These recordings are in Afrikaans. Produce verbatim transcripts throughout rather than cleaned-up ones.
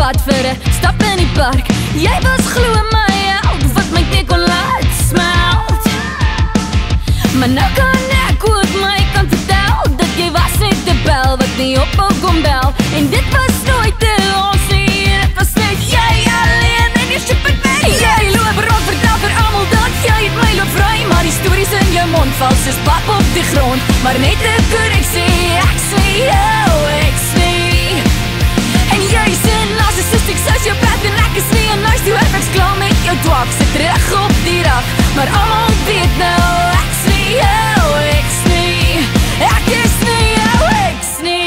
pad vir 'n stap in die park. Jy was glo my held, wat my tee kon laat smelt. Maar nou kan ek ook my kant vertel, dat jy was net 'n bel wat nie ophou kon bel. En dit was nooit te ons nie, dit was net jy alleen en jy ship het weg. Jy loop rond, vertel vir almal dat jy het my loop vry, maar die stories in jou mond val soos pap op die grond. Maar net 'n korreksie, ek sê jou, ek sê. En jy sê narcissistic, sociopath en ek is nie 'n nice to have, ek's klaar met jou dwak, sit terug op die rak. Maar almal weet nou, ek sê jou, ek sê. Ek is nie jou, ek sê.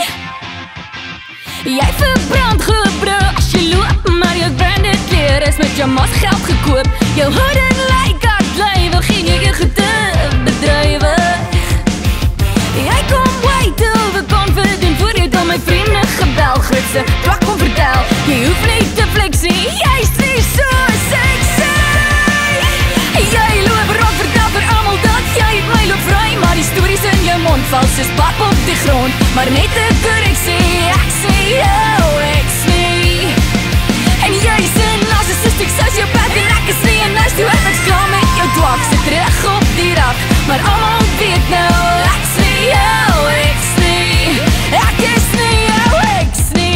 Jy verbrand glo bro as jy loop, maar jou branded klere is met jou mas geld gekoop. Jou houding lyk hardlywe, geen jy eer te bedrywe. Jy kom way te overconfident, voor jy dan my vriende gebel, grootste plak kom vertel. Jy hoef nie te flexie, jy sê soos ek sê. Jy loop rond, vertel vir almal dat jy het my loop vry, maar die stories in jou mond val soos pap op die grond. Maar net 'n korreksie, ek sê jou, ek sê. En jy sê narcissistic, sociopath en ek is nie 'n nice to have, ek's klaar met jou dwak, sit terug op die rak. Maar almal weet nou, ek sê jou, ek sê. Ek is nie jou, ek sê.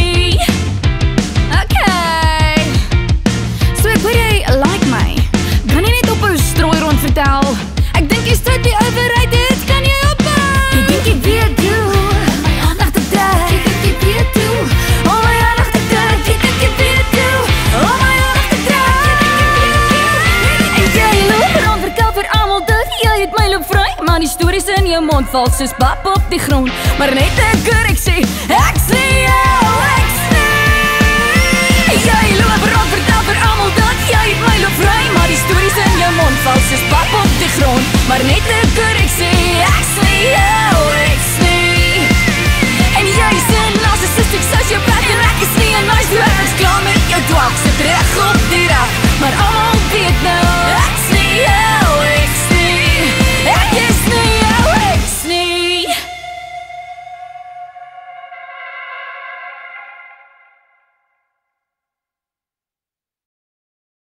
Okay. So ek hoor jy like my, kan jy net op 'n strooi rond vertel? Ek dink jy start die overrated, kan jy ophou? Jy dink jy weet hoe, om my aandag te trek. Jy dink jy weet hoe, om my aandag te trek. Jy dink jy weet hoe, om my aandag te trek. En jy loop rond, vertel vir almal dat jy het my loop vry, maar die stories in jou mond val soos pap op die grond. Maar net 'n korreksie, ek sê jou, ek sê. Jy loop rond, vertel vir almal dat jy het my loop vry, maar die stories in jou mond val soos pap op die grond. Maar net 'n